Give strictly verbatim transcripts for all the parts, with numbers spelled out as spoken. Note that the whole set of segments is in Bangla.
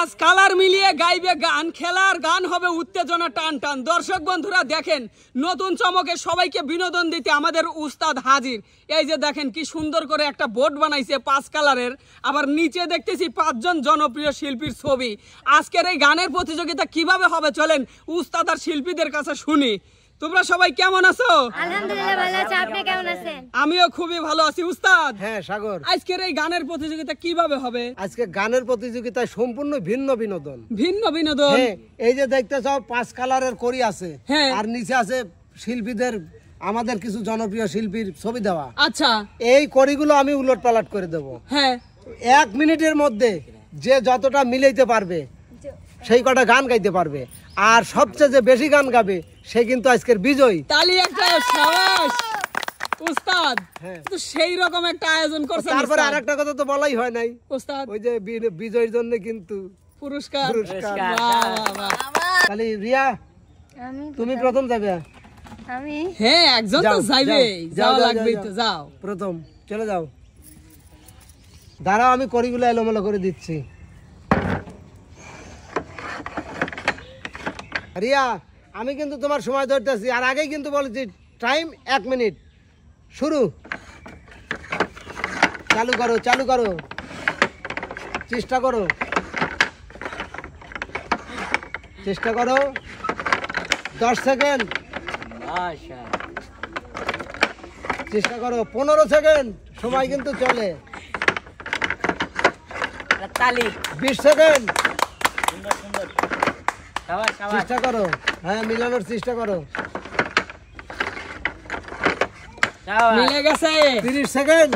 পাঁচ কালার মিলিয়ে গাইবে গান, খেলার গান হবে উত্তেজনা টান টান। দর্শক বন্ধুরা দেখেন, নতুন চমকে সবাইকে বিনোদন দিতে আমাদের উস্তাদ হাজির। এই যে দেখেন কি সুন্দর করে একটা বোর্ড বানাইছে পাঁচ কালারের, আবার নিচে দেখতেছি পাঁচজন জনপ্রিয় শিল্পীর ছবি। আজকের এই গানের প্রতিযোগিতা কিভাবে হবে চলেন উস্তাদ আর শিল্পীদের কাছে শুনি। তোমরা সবাই কেমন আছো? আলহামদুলিল্লাহ ভালো আছি, আপনি কেমন আছেন? আমিও খুবই ভালো আছি। উস্তাদ, হ্যাঁ সাগর, আজকের এই গানের প্রতিযোগিতা কিভাবে হবে? আজকে গানের প্রতিযোগিতায় সম্পূর্ণ ভিন্ন বিনোদন। ভিন্ন বিনোদন? হ্যাঁ, এই যে দেখতেছ পাঁচ কালারের করি আছে, হ্যাঁ, আর নিচে আছে শিল্পীদের, আমাদের কিছু জনপ্রিয় শিল্পীর ছবি দেওয়া। আচ্ছা, এই করিগুলো আমি উলট পালট করে দেব। হ্যাঁ, এক মিনিটের মধ্যে যে যতটা মিলাইতে পারবে সেই কটা গান গাইতে পারবে, আর সবচেয়ে যে বেশি গান গাবে সে কিন্তু আজকের বিজয়ী। তালি একটা সাবাস উস্তাদ। হ্যাঁ, তো সেই রকম একটা আয়োজন করছেন। তারপরে আরেকটা কথা তো বলাই হয় নাই উস্তাদ, ওই যে বি- বিজয়ীর জন্য কিন্তু পুরস্কার। পুরস্কার। বাহ, বাহ, বাহ। তাহলে রিয়া আমি তুমি প্রথম যাবে। আমি হ্যাঁ, একজন তো যাও, যাইবে, যাও, যাও যাও, লাগবেই যাও, তো, যাও প্রথম চলে যাও। দাঁড়াও, আমি করিগুলো এলোমেলো করে দিচ্ছি। রিয়া, আমি কিন্তু তোমার সময় ধরতেছি, আর আগেই কিন্তু বলেছি টাইম এক মিনিট। শুরু, চালু করো, চালু করো, চেষ্টা করো, চেষ্টা করো। দশ সেকেন্ড, চেষ্টা করো। পনেরো সেকেন্ড, সময় কিন্তু চলে। বিশ সেকেন্ড, চেষ্টা করো, হ্যাঁ মিলানোর চেষ্টা করো। মিলে গেছে। তিরিশ সেকেন্ড,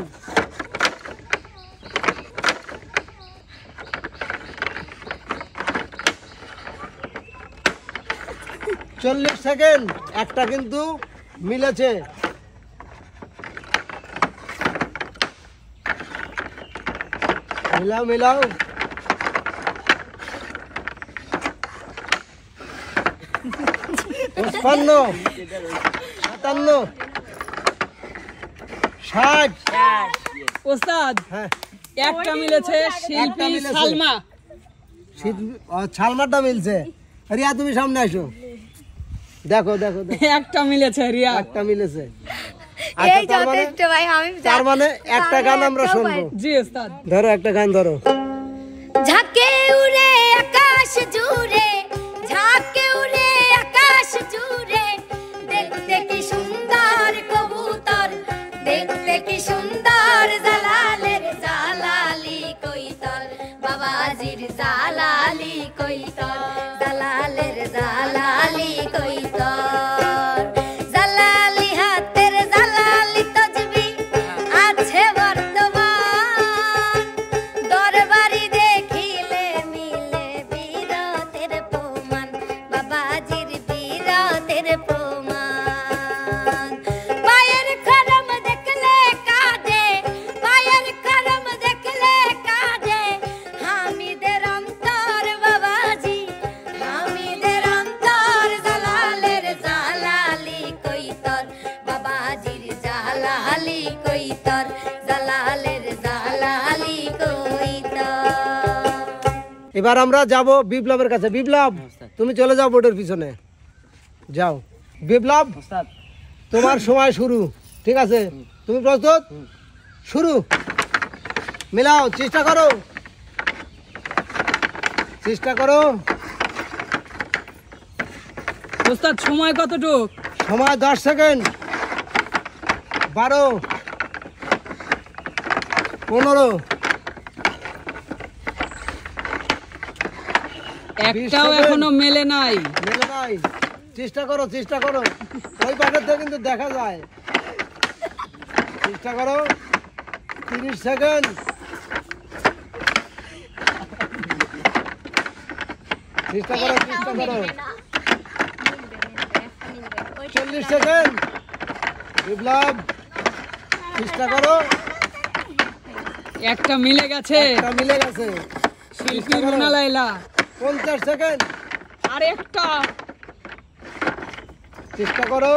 চল্লিশ সেকেন্ড, একটা কিন্তু মিলেছে। মিলাও মিলাও। পঞ্চান্ন, সাতান্ন, ষাট। উস্তাদ, হ্যাঁ, একটা মিলেছে শিল্পী মিলেছে। সালমা। শীত- ও, ছালমারটা মিলছে। রিয়া তুমি সামনে আসো, দেখো দেখো দেখো, একটা মিলেছে রিয়া। একটা মিলেছে। এই আচ্ছা, তার মানে যথেষ্ট ভাই, আমি তার মানে একটা গান আমরা শুনবো। জি উস্তাদ। ধরো, একটা গান ধরো। ঝাঁকে উড়ে আকাশ জুড়ে, ঝাঁকে উড়ে আকাশ জুড়ে, দেখতে কি সুন্দর কবুতর, দেখতে কি সুন্দর জালালের জালালি কইতর, বাবাজির জালালি কইতর, জালালের জালালি কইতর, জালালি হাতের জালালি তসবি আছে বর্তমান, দরবারি দেখিলে মিলে বীরতের প্রমাণ, বাবাজির বীরতের প্রমাণ, পায়ের খরম দেখলে কাঁদে, পায়ের খরম দেখলে কাঁদে, হামিদের অন্তর বাবাজি, হামিদের অন্তর, জালালের জালালি কইতর, বাবাজির জালালি কইতর, জালালের জালালি কইতর। এবার আমরা যাব বিপ্লবের কাছে। বিপ্লব, তুমি চলে যাও বোর্ডের পিছনে যাও। বিপ্লব, তোমার সময় শুরু, ঠিক আছে? তুমি প্রস্তুত? শুরু, মিলাও, চেষ্টা করো, চেষ্টা করো। উস্তাদ সময় কতটুক? সময় দশ সেকেন্ড, বারো, পনেরো, একটাও এখনো মেলে নাই। মেলে নাই। চেষ্টা করো, চেষ্টা করো, ওই পাশের থেকে কিন্তু দেখা যায়। চেষ্টা করো। তিরিশ সেকেন্ড, চেষ্টা করো, চেষ্টা করো। চল্লিশ সেকেন্ড, বিপ্লব চেষ্টা করো। একটা মিলে গেছে, একটা মিলে গেছে। শিল্পী মোনা লাইলা। পঞ্চাশ সেকেন্ড, আর একটা, চেষ্টা করো।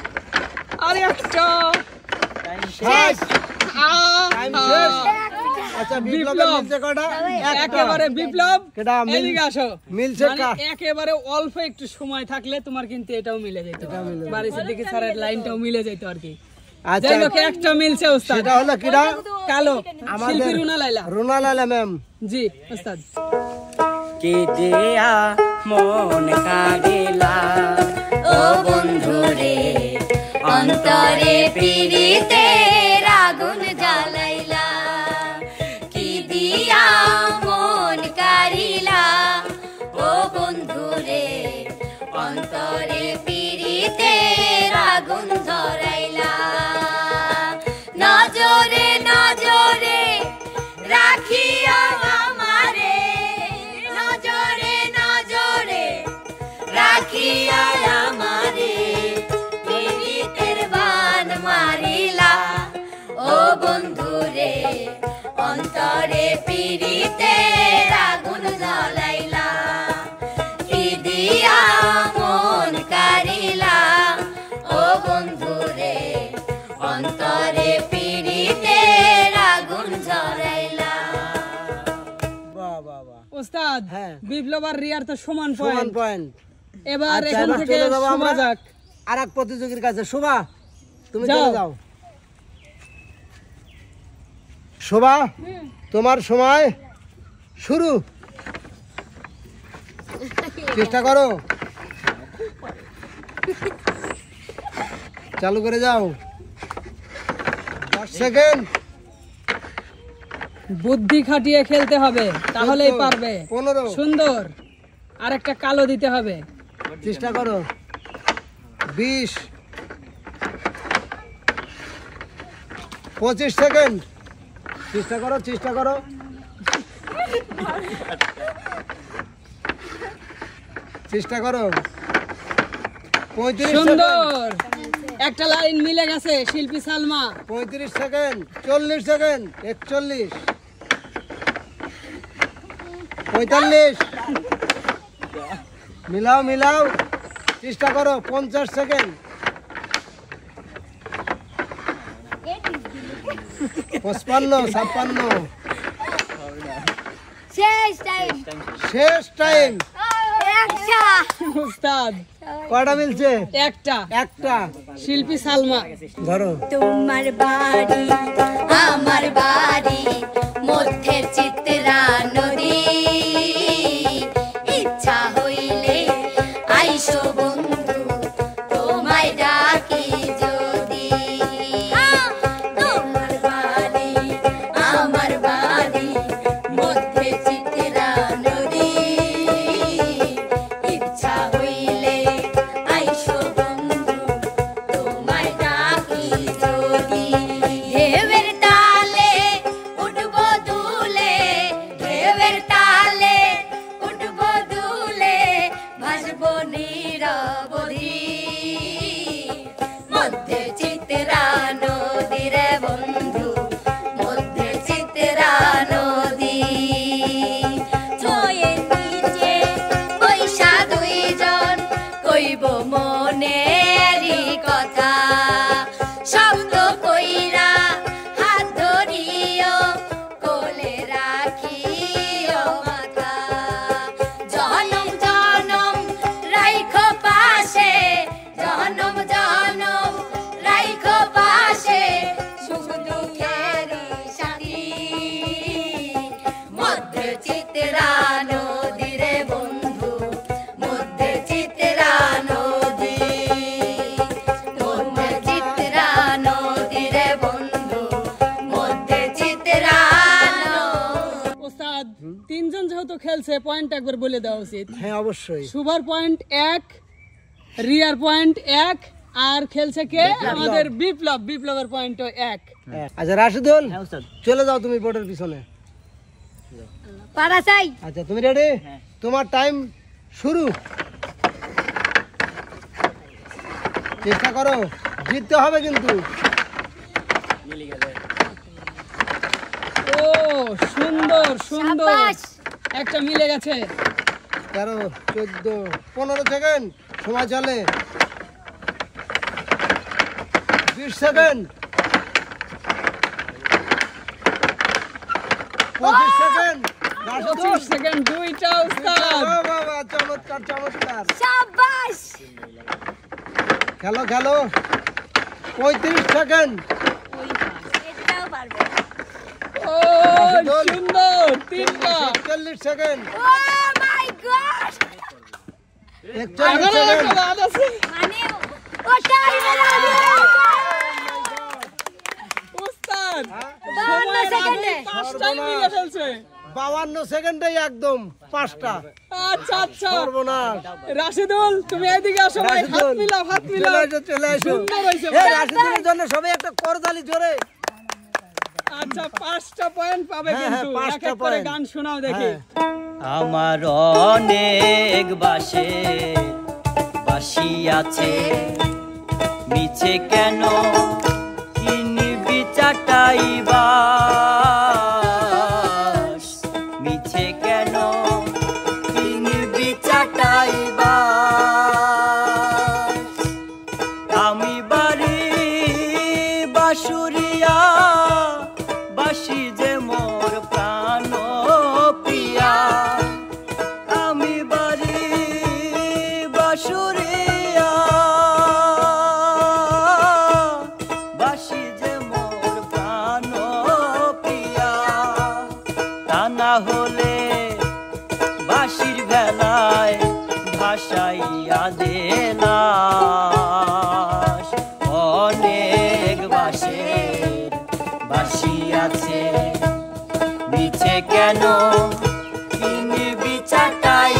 আর একটা, শেষ, আহ, টাইম শেষ। আচ্ছা বিপ্লবের মিলছে কয়টা? একটা। একেবারে বিপ্লব কেডা মিল- এদিকে আসো। মিলছে মানে কা- একেবারে অল্প একটু সময় থাকলে তোমার কিন্তু এটাও মিলে যেত, বারিশ দিকে স্যারের লাইনটাও মিলে যেত আর কি। আচ্ছা যাই হোক, একটা মিলছে ওস্তাদ, সেটা হলো কিরা? কালো আমাদের শিল্পী রুনা লাইলা। রুনা লাইলা ম্যাম। জি ওস্তাদ। কে দেয়া মন কাড়িলা ও বন্ধু রে অন্তরে প্রীতির আগুন জ্বালাইলা কি দিয়া মন কারিলা ও বন্ধু রে অন্তরে প্রীতির আগুন ধরাইলা নজরে নজরে রাখিয়া আমারে নজরে নজরে রাখিয়া আমারে পীড়িতের বান মারিলা ও বন্ধু রে অন্তরে পীড়িতের আগুন জ্বালাইলা কি দিয়া মন কারিলা ও বন্ধু রে অন্তরে পীড়িতের আগুন জ্বালাইলা। বাহ বাহ বাহ, ওস্তাদ হ্যাঁ। বিপ্লব আর রিয়ার তো সমান সমান পয়েন্ট। পয়েন্ট। এবার আচ্ছা, এখান এবার থেকে চলে যাবো শোনা আমরা যাক। আর এক প্রতিযোগীর কাছে। শোভা তুমি যাও। চলে যাও। শোভা তোমার সময় শুরু, চেষ্টা করো, চালু করে যাও। দশ সেকেন্ড। বুদ্ধি খাটিয়ে খেলতে হবে, তাহলেই চোদ্দ, পারবে। পনেরো। সুন্দর, আর একটা কালো দিতে হবে। চেষ্টা করো। বিশ, পঁচিশ সেকেন্ড। চেষ্টা করো, চেষ্টা করো। চেষ্টা করো। পঁয়ত্রিশ সেকেন্ড। সুন্দর, একটা লাইন মিলে গেছে। শিল্পী সালমা। পঁয়ত্রিশ সেকেন্ড, চল্লিশ সেকেন্ড, একচল্লিশ, পঁয়তাল্লিশ। মিলাও মিলাও, চেষ্টা করো। পঞ্চাশ সেকেন্ড, পঁচপান্ন, ছাপ্পান্ন। শেষ টাইম শেষ টাইম। একটা উস্তাদ কয়টা মিলছে? একটা। একটা। শিল্পী সালমা। ধরো। তোমার বাড়ি আমার বাড়ি মধ্যে চিত্রা নদী ইচ্ছা হইলে আইসো বন্ধু তোমায় ডাকি যদি তোমার বাড়ি আমার বাড়ি মধ্যে চিত্রা নদী ইচ্ছা হইলে আইসো বন্ধু তোমায় ডাকি যদি ঢেউয়ের তালে উঠবো দুলে ঢেউয়ের তালে উঠবো দুলে ভাসবো নিরবধি মধ্যে চিত্রা নদীর বন্ধু মধ্যে চিত্রা নদী ছয়ের নিচে পয়সা দুইজন কইব মনেরই কথা শব্দ কইরা হাত ধরিও কোলে রাখিও মাথা জনম জনম রাইখো পাশে জনম জনম রাইখো পাশে সুখ দুঃখেরই সাথী মধ্যে চিত্রা নদীর বন্ধু মধ্যে চিত্রা নদী মধ্যে চিত্রা নদীর বন্ধু মধ্যে চিত্রা নদী। ওস্তাদ তিনজন যেহেতু খেলছে, পয়েন্ট একবার বলে দেওয়া উচিত। হ্যাঁ অবশ্যই। সুভার পয়েন্ট এক, রিয়ার পয়েন্ট এক, আর খেলছে কে? আমাদের বিপ্লব। বিপ্লবের পয়েন্টও এক। আচ্ছা রাশিদুল চলে যাও তুমি বোর্ডের পিছনে। পারা চাই আচ্ছা তুমি রেডি? তোমার টাইম শুরু। চেষ্টা করো, জিততে হবে কিন্তু। ও সুন্দর সুন্দর, সাবাস। একটা মিলে গেছে। তেরো, চোদ্দ, পনেরো সেকেন্ড সময় চলে। বিশ সেকেন্ড, পঁচিশ সেকেন্ড রাশেদুল পঁচিশ সেকেন্ড দুইটা উস্তাদ। ও বাবা চমৎকার চমৎকার শাবাশ খেলো খেলো পঁয়ত্রিশ সেকেন্ড এটাও পারবে ও সুন্দর তিনটা। চল্লিশ সেকেন্ড ও মাই গড একচল্লিশ এখনো সেকেন্ড একটা বাদ আছে। মানে ও টাইমের আগে উস্তাদ বাউন্ন সেকেন্ডে পাঁচটাই মিলে ফেলছে। বাউান্ন সেকেন্ডে একদম পাঁচটা আচ্ছা আচ্ছা সর্বনাশ রাশিদুল তুমি এদিকে আসো ভাই, হাত রাশেদুল, মিলাও হাত চলে মিলাও। আসো চলে আসো সুন্দর হয়েছে এই ভাই। রাশেদুলের জন্য সবাই একটা করতালি জোরে আচ্ছা পাঁচটা পয়েন্ট পাবে হ্যাঁ, কিন্তু হ্যাঁ, এক পাঁচটা এক করে point। গান শোনাও দেখি। হ্যাঁ। আমার অনেক বাসে বাসি আছে মিছে কেন কিনবি চাটাই বাস মিছে কেন কিনবি চাটাই বাস আমি বাড়ি বাসুরিয়া বাসি যে মোর প্রাণ প্রিয়া আমি বাড়ি বাসুরিয়া বাসি যে মোর প্রাণ প্রিয়া তা না হলে বাসির বেলায় ভাসাইয়া দেলাস অনেক বাসের বাসি আছে মিছে কেন কিনবি চাটাই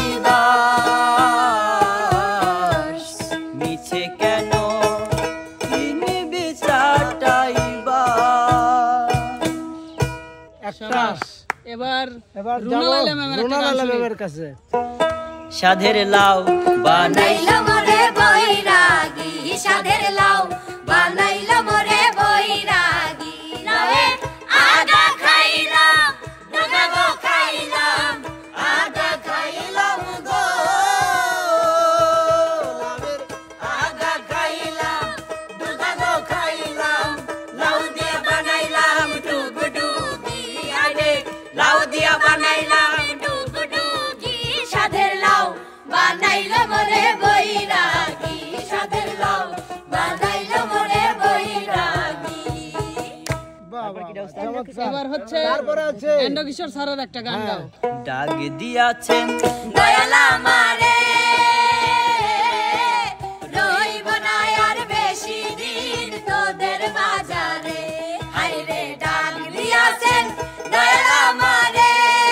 বাস মিছে কেন কিনবি চাটাই বাস একটা এবার এবার রুনা যাবো লাইলা ম্যামের একটা রুনা গান লাইলা শুনি। ম্যামের কাছে সাধের লাউ বানাই বানাইলো মোরে বৈরাগী সাধের লাউ বানাইলো মোরে বৈরাগী রহে আগা খাইলাম ডগা গো খাইলাম আগা খাইলাম গো আগা খাইলাম ডগা গো খাইলাম লাউ দিয়ে বানাইলাম ডুব ডুবি আরে লাউ দিয়া বানাইলাম ডুব ডুবি সাধের লাউ বানাইলো মোরে বৈরাগী সাধের লাউ বানাইলো মোরে বৈরাগী বাবা চমৎকার এবার হচ্ছে তারপরে আছে এন্ড কিশোর স্যারের একটা গান গাও। ডাক দিয়াছেন দয়াল আমারে রইব না আর বেশি দিন তোদের বাজারে হায়রে ডাক দিয়াছেন দয়াল আমারে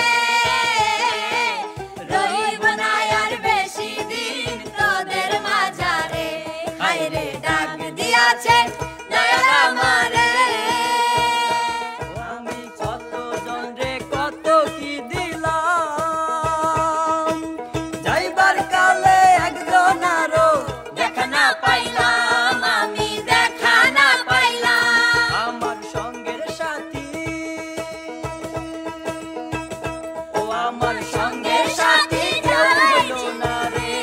রইব না আর বেশি দিন তোদের বাজারে হায়রে ডাক দিয়াছেন দয়াল আমারে আমি কত জনরে কত কি দিলাম যাইবার কালে একজন আরো দেখা না পাইলাম আমি দেখা না পাইলাম আমার সঙ্গের সাথী ও আমার সঙ্গের সাথী রইল না রে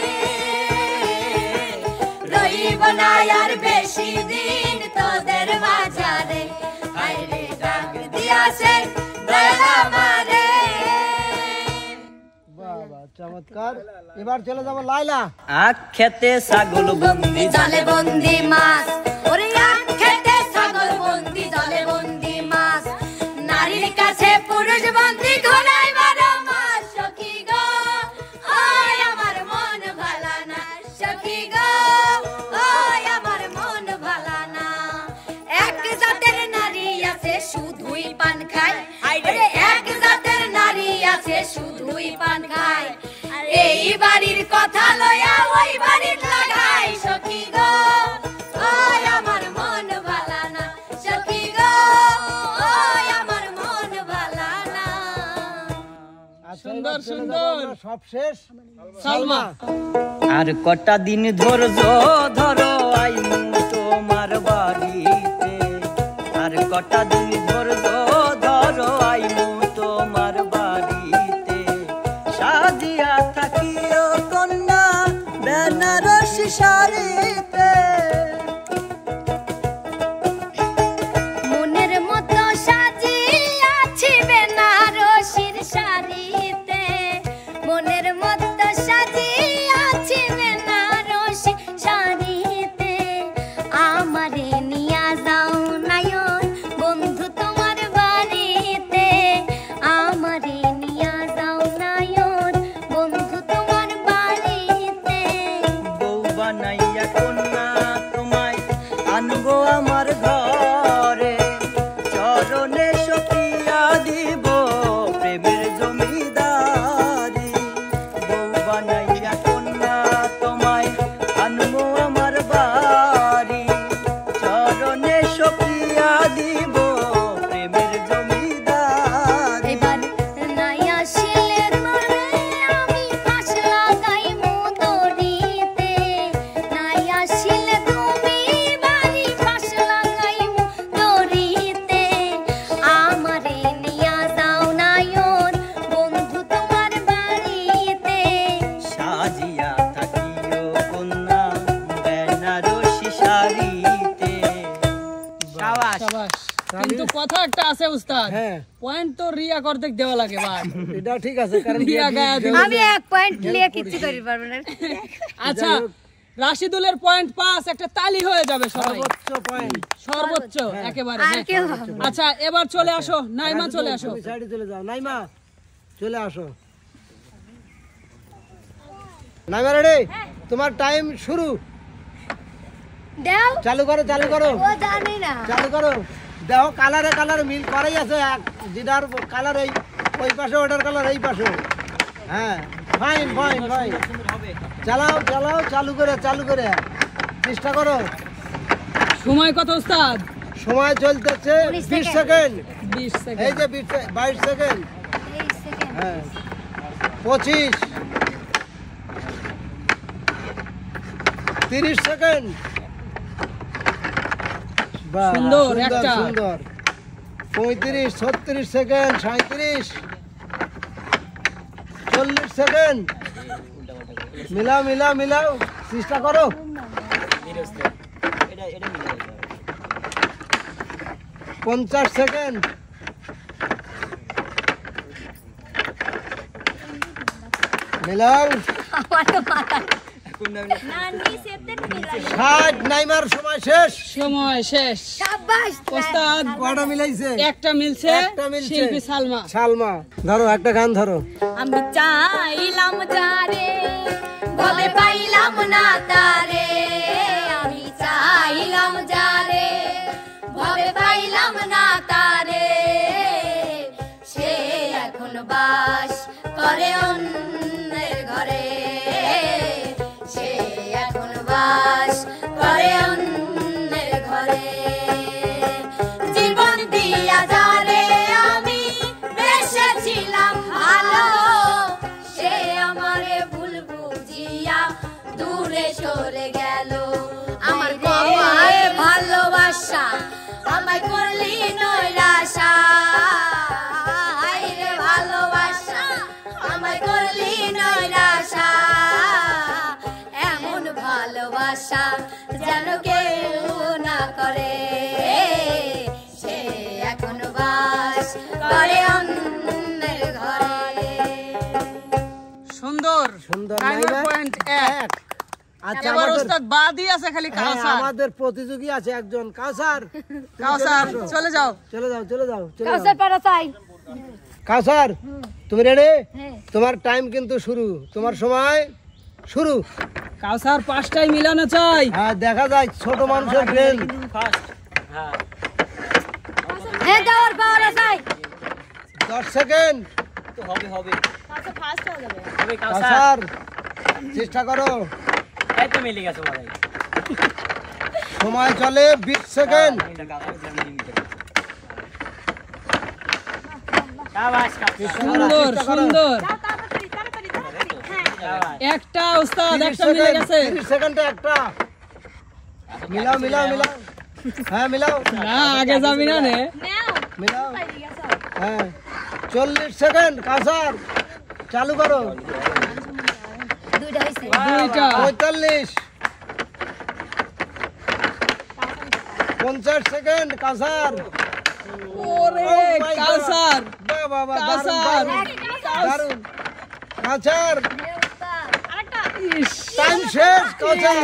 রইব না আর বেশি দিন তোদের বাজারে হায়রে ডাক দিয়াছে দয়াল আমারে বাবা চমৎকার এবার চলে যাবো লাইলা আখ খেতে ছাগল বন্দি জলে বন্দি মাছ ওরে আখ খেতে ছাগল বন্দি জলে বন্দি মাছ নারীর কাছে পুরুষ বন্দি ঘোড়ায় বারো মাস সখী গো ওই আমার মন ভালা না সখী গো ওই আমার মন ভালা না এক জাতের নারী আছে শুধুই পান খায় ওরে এক জাতের নারী আছে শুধুই পান খায় এই বাড়ির কথা লয়া ওই বাড়ির লাগাই সখী গো ওই আমার মন ভালা না সখী গো ওই আমার মন ভালা না আচ্ছা, সুন্দর, এবার চলে যাবো সুন্দর। আমরা সব শেষ সালমা আর কটা দিন ধৈর্য ধরো আইমু তোমার বাড়িতে আর কটা দিন ধৈর্য ধরো আইমু তোমার বাড়িতে সাজিয়া থাকিও কন্যা বেনারসি শাড়িতে মনের মতো সাজিয়াছি বেনারসি কথা একটা আছে উস্তাদ, হ্যাঁ পয়েন্ট তো রিয়া করতে দেওয়া লাগে ভাই। এটা ঠিক আছে, কারণ রিয়া গায়া দিবে। আমি এক পয়েন্ট নিয়ে কিচ্ছু করি পারবো না। আচ্ছা রাশিদুলের পয়েন্ট পাঁচ, একটা তালি হয়ে যাবে সবাই, সর্বোচ্চ পয়েন্ট। সর্বোচ্চ একেবারে। আর হ্যাঁ। কেউ হবে না। আচ্ছা এবার চলে আসো নাইমা, চলে আসো। তুমি সাইডে চলে যাও, নাইমা চলে আসো। নাইমা রেডি? তোমার টাইম শুরু। দাও, চালু করো, চালু করো, ও জানি না। চালু করো। দেখো কালারে কালার মিল করাই আছে, এক যেটার কালার এই ওই পাশে, ওটার কালার এই পাশে। হ্যাঁ ফাইন ফাইন ফাইন। চালাও চালাও, চালু করে চালু করে চেষ্টা করো। সময় কত উস্তাদ? সময় চলতেছে উনিশ বিশ সেকেন্ড। সেকেন্ড। বিশ এই সেকেন্ড। যে বিশ সে- বাইশ সেকেন্ড। এই সেকেন্ড। হ্যাঁ পঁচিশ, তিরিশ সেকেন্ড। বাহ, সুন্দর, সুন্দর একটা। সুন্দর। পঁয়ত্রিশ, ছত্রিশ সেকেন্ড, সাঁত্রিশ, চল্লিশ সেকেন্ড। মিলাও মিলাও মিলাও, চেষ্টা করো। পঞ্চাশ সেকেন্ড। মিলাও। আমার তো মাথা নানি সেতে মিলাই। ষাট। নাইমার সময় শেষ। সময় শেষ। শাবাশ। উস্তাদ কয়টা মিলাইছে? একটা মিলছে, একটা মিলছে। শিল্পী সালমা। সালমা ধরো, একটা গান ধরো। আমি চাইলাম যারে ভবে পাইলাম না তারে, আমি চাইলাম যারে ভবে পাইলাম না তারে, সে এখন বাস করে অন্যের ঘরে, সে এখন বাস করে অন্যের ঘরে। জীবন দিয়া যারে আমি বেসেছিলাম ভালো, সে আমারে ভুল বুঝিয়া দূরে সরে গেল। আমার কপালে ভালোবাসা আমায় করলি নৈরাশা, হায়রে ভালোবাসা আমায় করলি নৈরাশা, এমন ভালোবাসা যেন কেউ না করে, সে এখন বাস করে অন্যের ঘরে। সুন্দর সুন্দর। নাইমার নাইমা পয়েন্ট এক। আচ্ছা এবার আমাদের- উস্তাদ বাদই আছে খালি হ্যাঁ, কাউসার। আমাদের প্রতিযোগী আছে একজন, কাউসার। তুমি কাউসার চলে আসো। চলে যাও। চলে যাও চলে যাও চলে যাও। কাউসার পাড়া চাই। কাউসার তুমি রেডি? হ্যাঁ। তোমার টাইম কিন্তু শুরু, তোমার সময় শুরু। কাউসার পাঁচটাই মিলানো চাই। হ্যাঁ দেখা যায় ছোট মানুষের ব্রেন। হ্যাঁ যাওয়ার পাওয়ার চাই। দশ সেকেন্ড। হবে হবে কাউসার ফার্স্ট হয়ে যাবে। হবে কাউসার চেষ্টা করো। এই তো মিলে গেছে ভাই। সময় চলে বিশ সেকেন্ড। শাবাশ সুন্দর চেষ্টা করো। সুন্দর। তাড়াতাড়ি তাড়াতাড়ি তাড়াতাড়ি। হ্যাঁ। একটা উস্তাদ তিরিশ একটা মিলে সেকেন্ড, গেছে। তিরিশ সেকেন্ডে একটা। মিলাও মিলাও মিলাও। হ্যাঁ মিলাও না আগে যাবি না রে। নাও। মিলাও। পাইরে গেছো। হ্যাঁ চল্লিশ সেকেন্ড। কাউসার চালু করো। দুইটা হইছে। দুইটা। পঁয়তাল্লিশ, পঞ্চাশ সেকেন্ড। কাউসার ওরে Oh my God! কাউসার। বাহ বাহ বাহ, দারুণ, কাউসার। দারুণ, দারুণ। কাউসার আরেকটা। ইস, টাইম শেষ। কাউসার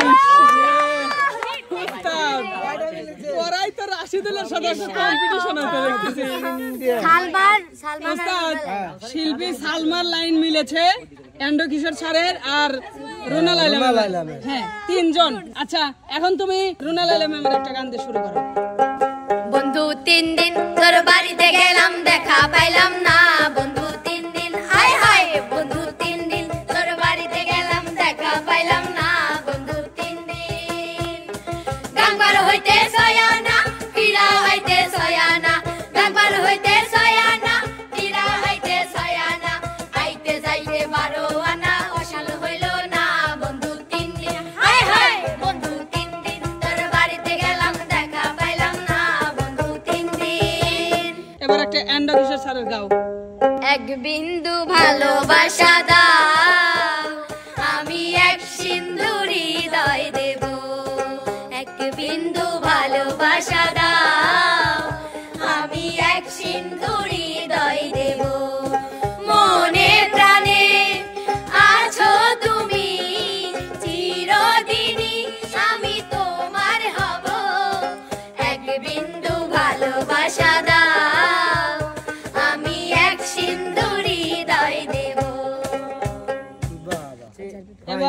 উস্তাদ। ওরাই তো রাশিদুলের সাথে কম্পিটিশন হতে দেখতেছি। সালমান সালমান উস্তাদ শিল্পী সালমার লাইন মিলেছে, এন্ডো কিশোর স্যারের আর রুনা লাইলা রুনা ম্যামের। লাইলা ম্যাম। হ্যাঁ তিনজন। আচ্ছা এখন তুমি রুনা লাইলা ম্যামের একটা গান দিয়ে শুরু করো। বন্ধু তিন দিন তোর বাড়িতে গেলাম দেখা পাইলাম না, বন্ধু তিন দিন হায় হায়, বন্ধু তিন দিন তোর বাড়িতে গেলাম দেখা পাইলাম না, বন্ধু তিন দিন। গাঙ্গার হইতে সয়ানা পীড়া হইতে সয়ানা, গাঙ্গার হইতে সয়ানা পীড়া হইতে সয়ানা, আইতে যাইতে বারো আনা অসাল হইল না, বন্ধু তিন দিন হায় হায়, বন্ধু তিন দিন তোর বাড়িতে গেলাম দেখা পাইলাম না, বন্ধু তিন দিন। এবার একটা এন্ডো কিশোর স্যারের গাও। এক বিন্দু ভালোবাসা দাও, আমি এক সিন্ধুর হৃদয় দেব, এক বিন্দু ভালোবাসা দাও, আমি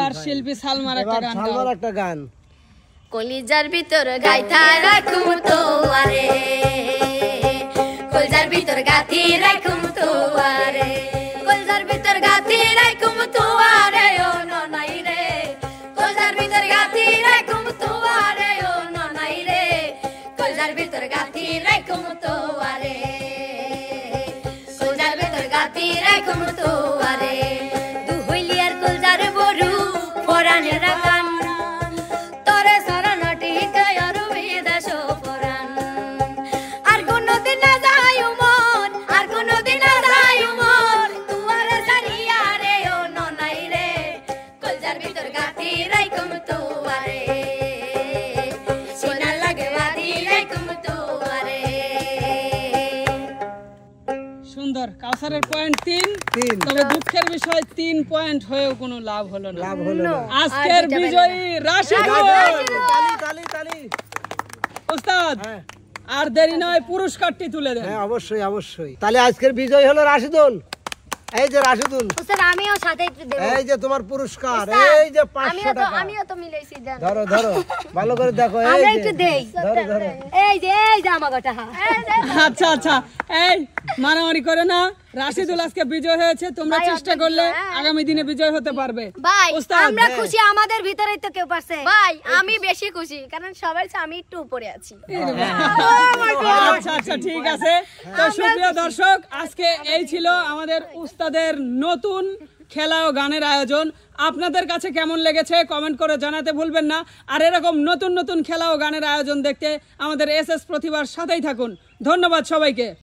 এবার শিল্পী সালমার একটা এবার গান গাও। সালমার একটা গান। কলিজার ভিতর গাইথা রাখুম তোয়ারে, কলিজার ভিতর গাথি রাখুম তোয়ারে, কলিজার ভিতর গাথি রাখুম তোয়ারে ও ননাই রে, কলিজার ভিতর গাথি রাখুম তোয়ারে ও ননাই রে, কলিজার ভিতর গাথি রাখুম তোয়ারে, কলিজার ভিতর গাথি রাখুম তোয়ারে, দু হইলিয়ার কলিজার বড়ু ফরানের গান, তোরে শরণটি কায়র বিদেশ পরাণ, আর কোনদিন না যাই মন, আর কোনদিন না যাই মন, তুয়ারে সারিয়া রে ও ননাই রে, কলজার ভিতর গাথি রাইকুম তুয়ারে, সোনা লাগে বাদি রাইকুম তুয়ারে। সুন্দর। কাউসারের পয়েন্ট তিন, তিন। তবে দুঃখের বিষয় তিন পয়েন্ট হয়েও কোনো লাভ হলো না। লাভ হলো না। আজকের বিজয়ী রাশিদুল। তালি তালি তালি। ওস্তাদ হ্যাঁ আর দেরি নয়, পুরস্কারটি তুলে দেন। হ্যাঁ অবশ্যই অবশ্যই। তাহলে আজকের বিজয় হলো রাশিদুল। এই যে রাশিদুল, স্যার আমিও সাথে একটু দেব। এই যে তোমার পুরস্কার, এই যে পাঁচশো আমিও তো টাকা। আমিও তো মিলাইছি দেন। ধরো ধরো, ভালো করে দেখো। এই আমরা যে, একটু দেই। ধরো ধরো। এই যে এই যে আমার গোটা। আচ্ছা আচ্ছা, এই মারামারি করে না। রাশিদুল আজকে বিজয় হয়েছে, তোমরা ভাই, চেষ্টা আপনার করলে হ্যাঁ। আগামী দিনে বিজয় হতে পারবে। ভাই ওস্তাদ, আমরা হ্যাঁ। খুশি, আমাদের ভিতরেই তো কেউ পারছে। ভাই আমি বেশি খুশি, কারণ সবাই চেয়ে আমি একটু উপরে আছি। আচ্ছা আচ্ছা ঠিক আছে। তো সুপ্রিয় দর্শক, আজকে এই ছিল আমাদের উস্তাদের নতুন খেলা ও গানের আয়োজন। আপনাদের কাছে কেমন লেগেছে কমেন্ট করে জানাতে ভুলবেন না। আর এরকম নতুন নতুন খেলা ও গানের আয়োজন দেখতে আমাদের এস এস প্রতিভার সাথেই থাকুন। ধন্যবাদ সবাইকে।